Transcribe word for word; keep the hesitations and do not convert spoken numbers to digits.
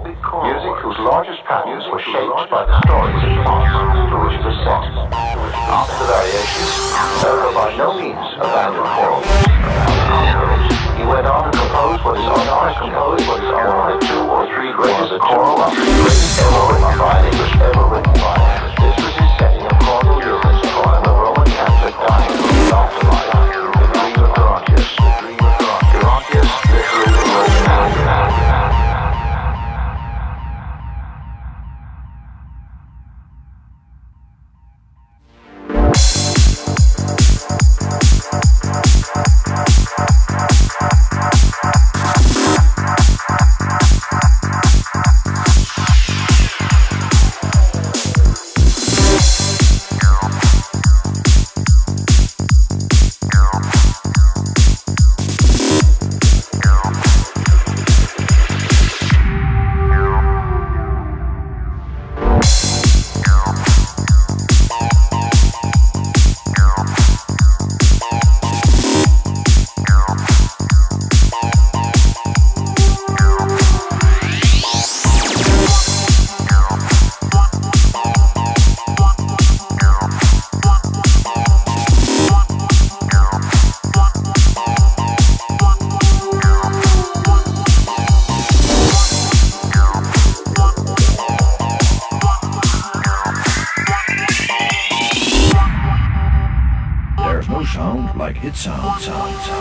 music whose largest patterns were shaped by the stories and paths through which it was set. After the variations, Serra by no means abandoned choral music. He went on to compose what is honest compose what is one of the two or three greatest choral greatest ever written by an English ever written by. This was his setting of choral Europe's poem of Roman Catholic dying from the afterlife. The dream of Gerontius. The dream of Gerontius. Gerontius, literally the Roman man. There's no sound like hit sound, sound, sound.